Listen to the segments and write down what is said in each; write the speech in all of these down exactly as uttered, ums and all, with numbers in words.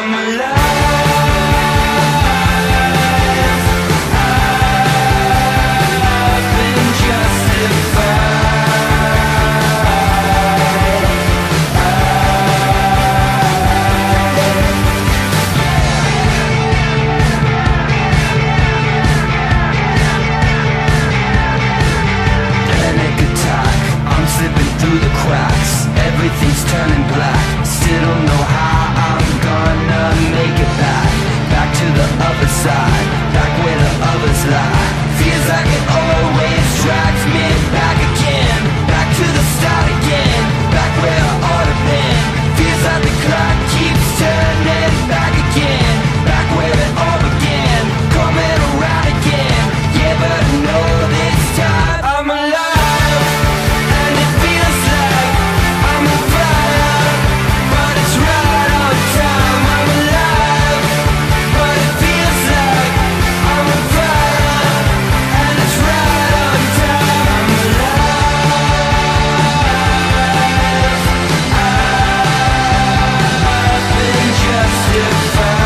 I'm alive. I've been justified. Panic attack, I'm slipping through the cracks. Everything's turning black. Still don't know how I'm gonna make it back. Back to the other side, back where the others lie. Feels like it always drags me back again. Back to the start again, back where I ought to been. Feels like the clock keeps turning back again. Back where it all began, coming around again. Yeah, but I know this time I'm alive. And it feels like I'm on fire, but it's right on time. I'm alive, but it feels like I'm on fire, and it's right on time. I'm alive. I've been justified.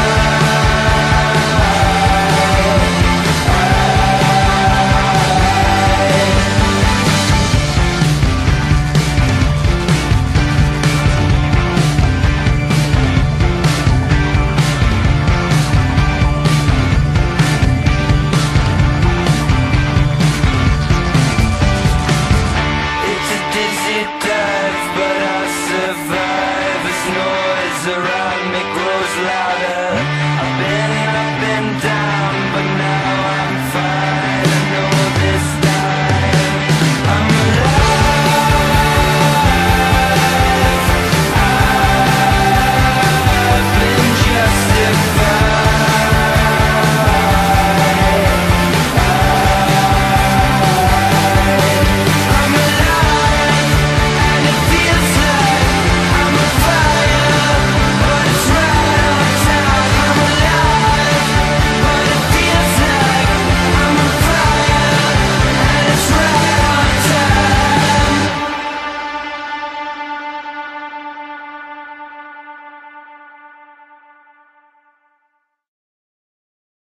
It's a dizzy dive, but I survive as noise around me grows louder.